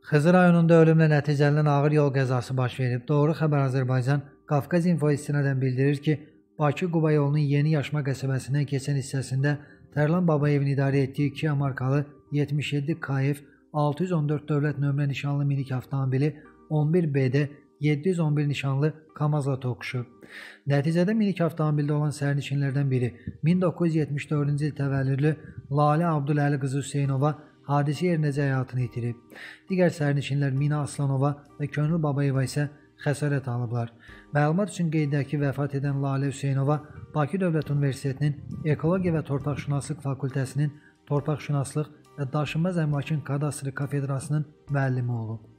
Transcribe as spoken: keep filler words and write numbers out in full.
Xızı rayonunda ölümlə nəticələnən ağır yol qəzası baş verib. Doğru xəbər Azərbaycan Qafqaz info istinadən bildirir ki, Bakı-Quba yolunun Yeni Yaşma qəsəbəsindən keçən hissəsində Tərlan Babayevin idarə etdiyi Kia markalı yetmiş yeddi K F altı yüz on dörd dövlət nömrə nişanlı minik avtomobili on bir B D yeddi yüz on bir nişanlı Kamazla toqquşub. Nəticədə minik avtomobildə olan sərnişinlərdən biri min doqquz yüz yetmiş dördüncü il təvəllüdlü Lalə Abdüləli qızı Hüseynova hadisə yerindəcə həyatını itirib. Digər sərnişinlər Mina Aslanova və Könül Babayeva isə xəsarət alıblar. Məlumat üçün qeyd edək ki, vəfat edən Lalə Hüseynova Bakı Dövlət Universitetinin Ekologiya və Torpaqşünaslıq Fakültəsinin Torpaqşünaslıq və Daşınmaz Əmlakın Kadastri kafedrasının müəllimi olub.